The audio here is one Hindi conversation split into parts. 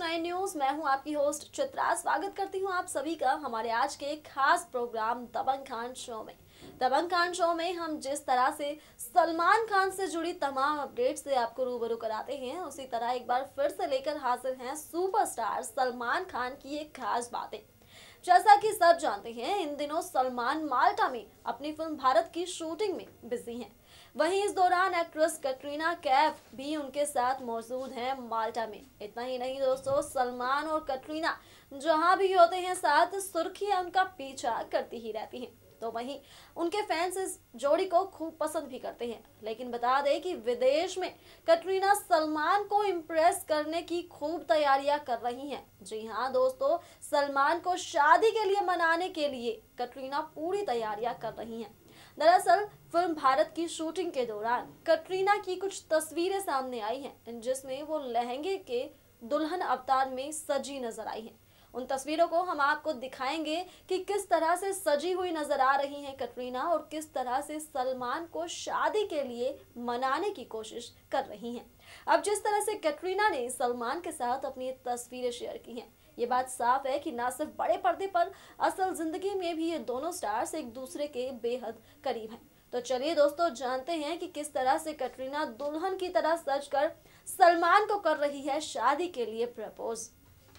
9 न्यूज। मैं हूं आपकी होस्ट चित्रा। स्वागत करती हूं आप सभी का हमारे आज के खास प्रोग्राम दबंग खान शो में। दबंग खान शो में हम जिस तरह से सलमान खान से जुड़ी तमाम अपडेट्स से आपको रूबरू कराते हैं, उसी तरह एक बार फिर से लेकर हाजिर हैं सुपरस्टार सलमान खान की एक खास बातें। जैसा कि सब जानते हैं, इन दिनों सलमान माल्टा में अपनी फिल्म भारत की शूटिंग में बिजी हैं। वहीं इस दौरान एक्ट्रेस कैटरीना कैफ भी उनके साथ मौजूद हैं माल्टा में। इतना ही नहीं दोस्तों, सलमान और कैटरीना जहां भी होते हैं साथ, सुर्खियां उनका पीछा करती ही रहती हैं। तो वहीं उनके फैंस इस जोड़ी को खूब पसंद भी करते हैं। लेकिन बता दें कि विदेश में कैटरीना सलमान को इम्प्रेस करने की खूब तैयारियां कर रही हैं। जी हाँ दोस्तों, सलमान को शादी के लिए मनाने के लिए कैटरीना पूरी तैयारियां कर रही हैं। दरअसल फिल्म भारत की शूटिंग के दौरान कैटरीना की कुछ तस्वीरें सामने आई हैं, जिसमें वो लहंगे के दुल्हन अवतार में सजी नजर आई हैं। उन तस्वीरों को हम आपको दिखाएंगे कि किस तरह से सजी हुई नजर आ रही हैं कैटरीना और किस तरह से सलमान को शादी के लिए मनाने की कोशिश कर रही हैं। अब जिस तरह से कैटरीना ने सलमान के साथ अपनी तस्वीरें शेयर की हैं, ये बात साफ है कि ना सिर्फ बड़े पर्दे पर, असल जिंदगी में भी ये दोनों स्टार्स एक दूसरे के बेहद करीब हैं। तो चलिए दोस्तों, जानते हैं कि किस तरह से कैटरीना दुल्हन की तरह सजकर सलमान को कर रही है शादी के लिए प्रपोज।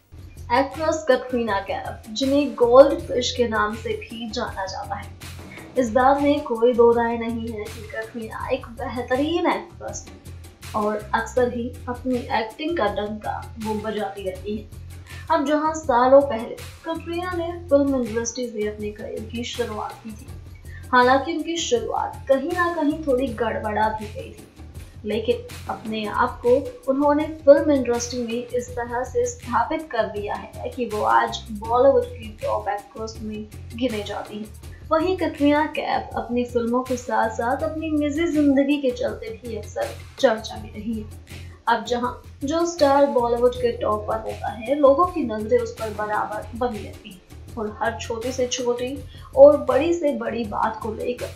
एक्ट्रेस कैटरीना कैफ, जिन्हें गोल्ड फिश के नाम से भी जाना जाता है, इस बात में कोई दो राय नहीं है कि कैटरीना एक बेहतरीन एक्ट्रेस है और अक्सर ही अपनी एक्टिंग का डंका वो बजाती रहती है। अब जहां सालों पहले कैटरीना ने फिल्म इंडस्ट्री से अपने करियर की शुरुआत की थी, हालांकि उनकी शुरुआत कहीं ना कहीं थोड़ी गड़बड़ा भी गई थी, लेकिन अपने आप को उन्होंने फिल्म इंडस्ट्री में इस तरह से स्थापित कर दिया है कि वो आज बॉलीवुड की टॉप एक्ट्रेस में गिने जाती है। वहीं कैटरीना कैफ अपनी फिल्मों के साथ साथ अपनी निजी जिंदगी के चलते भी अक्सर चर्चा में रही है। अब जहां जो स्टार बॉलीवुड के टॉप पर होता है, लोगों की नजरें उस पर बराबर बनी रहती है और हर छोटी से छोटी और बड़ी से बड़ी बात को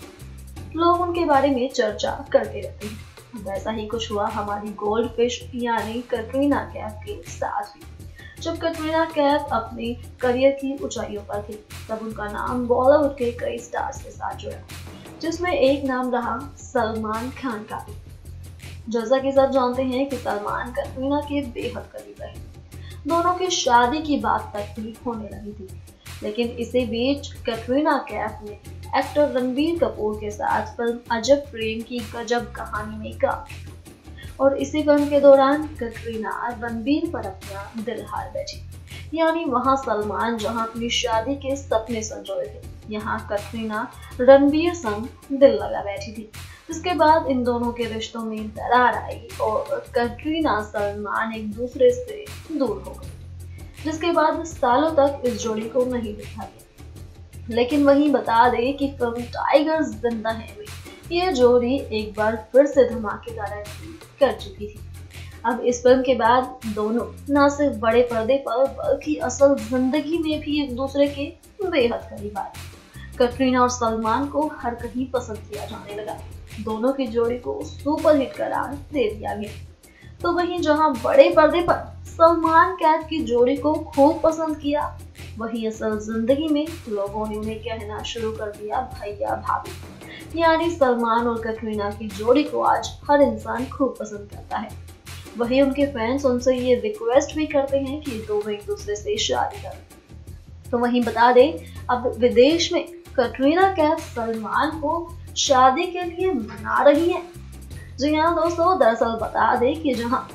लेकर लोग उनके बारे में चर्चा करते रहते हैं। वैसा ही कुछ हुआ हमारी गोल्ड फिश यानी कैटरीना कैफ के साथ भी। जब कैटरीना कैफ अपने करियर की ऊंचाइयों पर थी, तब उनका नाम बॉलीवुड के कई स्टार्स के साथ जुड़ा, जिसमें एक नाम रहा सलमान खान का भी। जैसा कि सब जानते हैं कि सलमान कैटरीना के बेहद करीब रहे, दोनों की शादी की बात तक भी होने लगी थी। लेकिन इसी बीच कैटरीना कैफ ने एक्टर रणबीर कपूर के साथ फिल्म अजब प्रेम की गजब कहानी में काम किया और इसी फिल्म के दौरान कैटरीना रणबीर पर अपना दिल हार बैठी। यानी वहां सलमान जहां अपनी शादी के सपने संजोए थे, यहाँ कैटरीना रणबीर संग दिल लगा बैठी थी। जिसके बाद इन दोनों के रिश्तों में दरार आई और कैटरीना सलमान एक दूसरे से दूर हो गए, जिसके बाद सालों तक इस जोड़ी को नहीं देखा गया। लेकिन वहीं बता दें कि फिल्म टाइगर जिंदा है में ये जोड़ी एक बार फिर से धमाकेदार एंट्री कर चुकी थी। अब इस फिल्म के बाद दोनों न सिर्फ बड़े पर्दे पर बल्कि असल जिंदगी में भी एक दूसरे के बेहद करीब आए। कैटरीना और सलमान को हर कहीं पसंद किया जाने लगा, दोनों की जोड़ी को सुपरहिट करार दे दिया गया। तो वहीं जहां बड़े पर्दे पर सलमान कैफ की जोड़ी को खूब पसंद किया, वहीं असल जिंदगी में लोगों ने उन्हें कहना शुरू कर दिया भैया भाभी। यानी सलमान और कैटरीना की जोड़ी को आज हर इंसान खूब पसंद करता है। वहीं उनके फैंस उनसे ये रिक्वेस्ट भी करते हैं कि दोनों एक दूसरे से शादी करें। तो वहीं बता दें, अब विदेश में कैटरीना कैफ सलमान को शादी के लिए मना रही है। जी हाँ दोस्तों, दरअसल बता दें कि जहाँ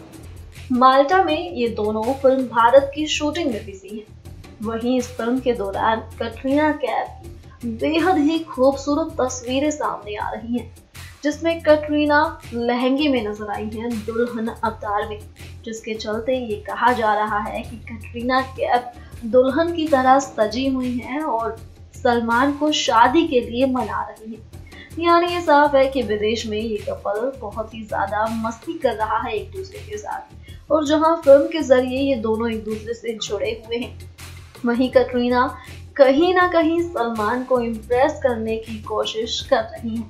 माल्टा में ये दोनों फिल्म भारत की शूटिंग में बिजी हैं, वहीं इस फिल्म के दौरान कैटरीना कैफ की बेहद ही खूबसूरत तस्वीरें सामने आ रही हैं, जिसमें कैटरीना लहंगे में नजर आई हैं दुल्हन अवतार में, जिसके चलते ये कहा जा रहा है कि कैटरीना कैफ दुल्हन की तरह सजी हुई हैं और सलमान को शादी के लिए मना रही है। यानी ये साफ है कि विदेश में ये कपल बहुत ही ज्यादा मस्ती कर रहा है एक दूसरे के साथ, और जहां फिल्म के जरिए ये दोनों एक दूसरे से जुड़े हुए हैं, वहीं कैटरीना कहीं ना कहीं सलमान को इम्प्रेस करने की कोशिश कर रही हैं।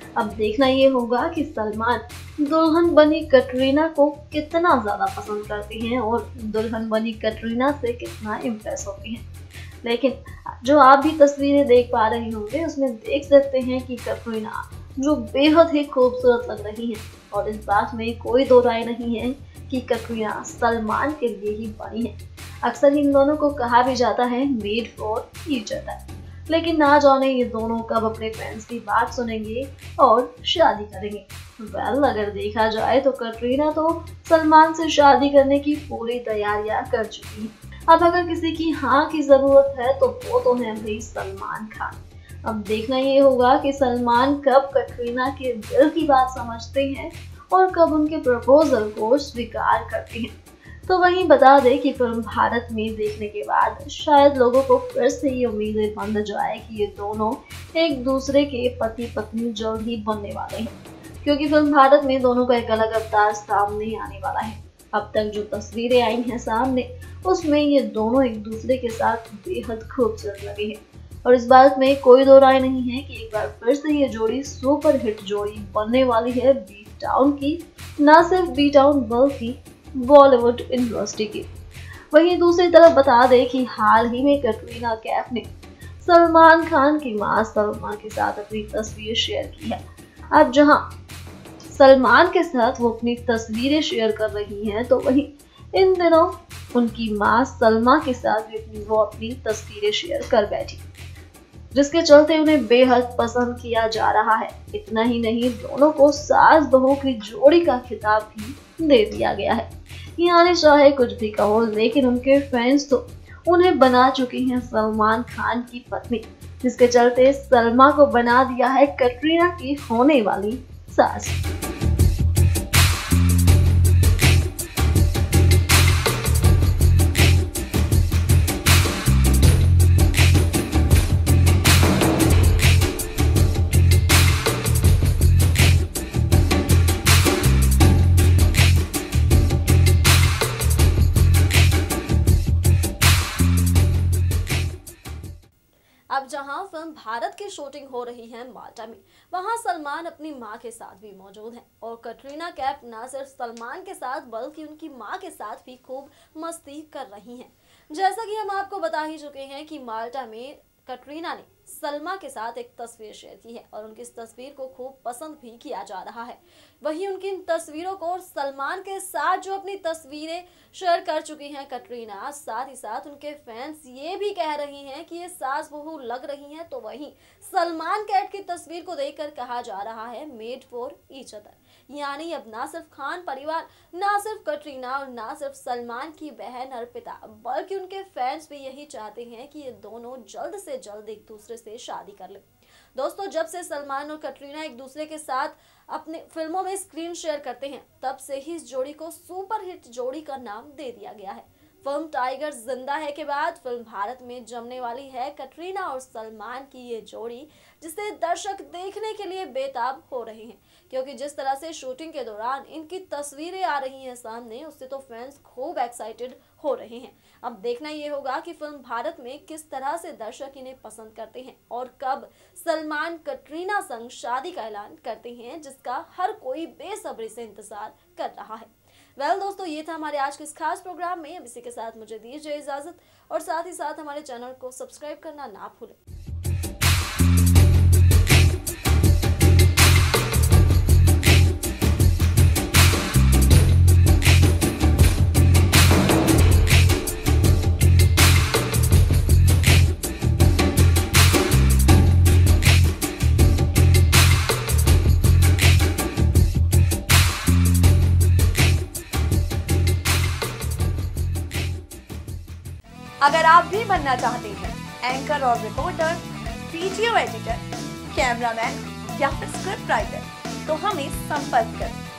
अब देखना ये होगा कि सलमान दुल्हन बनी कटरीना को कितना ज्यादा पसंद करती हैं और दुल्हन बनी कटरीना से कितना इम्प्रेस होती हैं। लेकिन जो आप भी तस्वीरें देख पा रहे होंगे उसमें देख सकते हैं कि कटरीना जो बेहद ही खूबसूरत लग रही है और इस बात में कोई दो राय नहीं है कि कटरीना सलमान के लिए ही बनी है। अक्सर इन दोनों को कहा भी जाता है मेड फॉर ईच अदर, लेकिन ना जाने ये दोनों कब अपने फ्रेंड्स की बात सुनेंगे और शादी करेंगे। वेल, अगर देखा जाए तो कटरीना तो सलमान से शादी करने की पूरी तैयारियां कर चुकी है। अब अगर किसी की हाँ की जरूरत है तो वो तो है भाई सलमान खान। अब देखना ये होगा कि सलमान कब कटरीना के दिल की बात समझते हैं और कब उनके प्रपोजल को स्वीकार करते हैं। तो वहीं बता दें कि फिल्म भारत में देखने के बाद शायद लोगों को फिर से ये उम्मीदें बंध जाए कि ये दोनों एक दूसरे के पति पत्नी जल्द ही बनने वाले हैं, क्योंकि फिल्म भारत में दोनों का एक अलग अवतार सामने आने वाला है। अब तक जो तस्वीरें आई हैं सामने उसमें ये दोनों एक दूसरे के साथ बेहद खूबसूरत लगे हैं और इस बात में कोई दो राय नहीं है कि एक बार फिर से ये जोड़ी सुपर हिट जोड़ी बनने वाली है बी टाउन की, न सिर्फ बी टाउन बल्कि बॉलीवुड इंडस्ट्री की। वहीं दूसरी तरफ बता दें कि हाल ही में कटरीना कैफ ने सलमान खान की मां सलमा के साथ अपनी तस्वीर शेयर की है। अब जहां सलमान के साथ वो अपनी तस्वीरें शेयर कर रही हैं, तो वहीं इन दिनों उनकी मां सलमा के साथ भी वो अपनी तस्वीरें शेयर कर बैठी, जिसके चलते उन्हें बेहद पसंद किया जा रहा है। इतना ही नहीं, दोनों को सास बहू की जोड़ी का खिताब भी दे दिया गया है। यानी चाहे कुछ भी कहो, लेकिन उनके फैंस तो उन्हें बना चुके हैं सलमान खान की पत्नी, जिसके चलते सलमा को बना दिया है कटरीना की होने वाली सास। अब जहां फिल्म भारत की शूटिंग हो रही है माल्टा में, वहां सलमान अपनी मां के साथ भी मौजूद हैं और कटरीना कैफ न सिर्फ सलमान के साथ बल्कि उनकी मां के साथ भी खूब मस्ती कर रही हैं। जैसा कि हम आपको बता ही चुके हैं कि माल्टा में कटरीना ने सलमा के साथ एक तस्वीर शेयर की है और उनकी इस तस्वीर को खूब पसंद भी किया जा रहा है। वहीं उनकी इन तस्वीरों को और सलमान के साथ जो अपनी तस्वीरें शेयर कर चुकी हैं कटरीना, साथ ही साथ उनके फैंस ये भी कह रही हैं कि ये सास बहू लग रही हैं। तो वहीं सलमान कैट की तस्वीर को देखकर कहा जा रहा है मेड फॉर ईच अदर, यानी अब ना सिर्फ खान परिवार, ना सिर्फ कटरीना और ना सिर्फ सलमान की बहन अर्पिता, बल्कि उनके फैंस भी यही चाहते हैं कि ये दोनों जल्द से जल्द एक दूसरे से शादी कर ले। दोस्तों, जब से सलमान और कटरीना एक दूसरे के साथ अपने फिल्मों में स्क्रीन शेयर करते हैं, तब से ही इस जोड़ी को सुपर हिट जोड़ी का नाम दे दिया गया है। फिल्म टाइगर जिंदा है के बाद फिल्म भारत में जमने वाली है कटरीना और सलमान की ये जोड़ी, जिसे दर्शक देखने के लिए बेताब हो रहे हैं, क्योंकि जिस तरह से शूटिंग के दौरान इनकी तस्वीरें आ रही हैं सामने, उससे तो फैंस खूब एक्साइटेड हो रहे हैं। अब देखना ये होगा कि फिल्म भारत में किस तरह से दर्शक इन्हें पसंद करते हैं और कब सलमान कटरीना संग शादी का ऐलान करते हैं, जिसका हर कोई बेसब्री से इंतजार कर रहा है। दोस्तों, ये था हमारे आज के इस खास प्रोग्राम में। अब इसी के साथ मुझे दीजिए इजाजत और साथ ही साथ हमारे चैनल को सब्सक्राइब करना ना भूलें। अगर आप भी बनना चाहते हैं एंकर और रिपोर्टर, वीडियो एडिटर, कैमरामैन या फिर स्क्रिप्ट राइटर, तो हमें संपर्क करें।